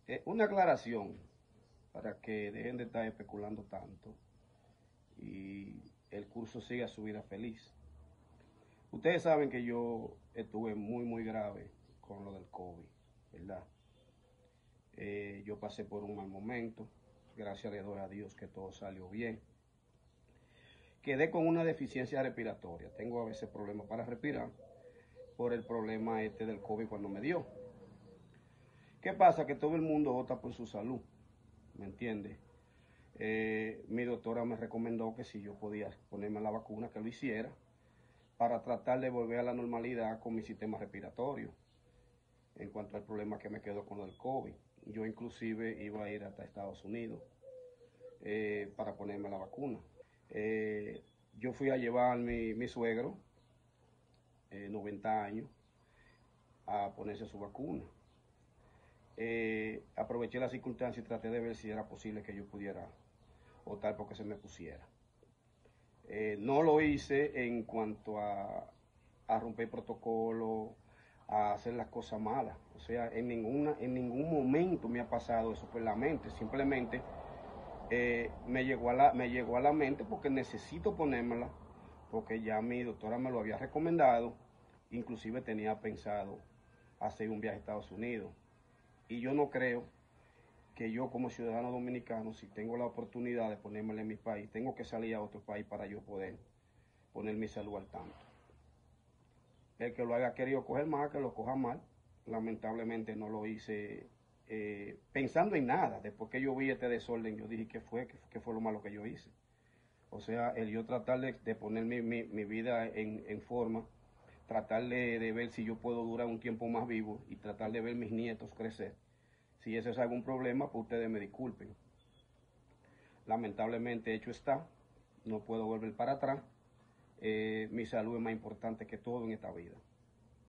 Una aclaración para que dejen de estar especulando tanto y el curso siga su vida feliz. Ustedes saben que yo estuve muy grave con lo del COVID, ¿verdad? Yo pasé por un mal momento, gracias le doy a Dios que todo salió bien. Quedé con una deficiencia respiratoria, tengo a veces problemas para respirar por el problema del COVID cuando me dio. ¿Qué pasa? Que todo el mundo vota por su salud, ¿me entiendes? Mi doctora me recomendó que si yo podía ponerme la vacuna, que lo hiciera, para tratar de volver a la normalidad con mi sistema respiratorio, en cuanto al problema que me quedó con el COVID. Yo inclusive iba a ir hasta Estados Unidos para ponerme la vacuna. Yo fui a llevar a mi suegro, 90 años, a ponerse su vacuna. Aproveché la circunstancia y traté de ver si era posible que yo pudiera optar porque se me pusiera. No lo hice en cuanto a romper protocolo, a hacer las cosas malas. O sea, en ningún momento me ha pasado eso por la mente. Simplemente me llegó a la mente porque necesito ponérmela, porque ya mi doctora me lo había recomendado. Inclusive tenía pensado hacer un viaje a Estados Unidos. Y yo no creo que yo como ciudadano dominicano, si tengo la oportunidad de ponérmela en mi país, tengo que salir a otro país para yo poder poner mi salud al tanto. El que lo haya querido coger mal, que lo coja mal. Lamentablemente no lo hice pensando en nada. Después que yo vi este desorden, yo dije, ¿qué fue lo malo que yo hice? O sea, el yo tratar de poner mi vida en forma, tratar de ver si yo puedo durar un tiempo más vivo y tratar de ver mis nietos crecer. Si ese es algún problema, pues ustedes me disculpen. Lamentablemente hecho está, no puedo volver para atrás. Mi salud es más importante que todo en esta vida.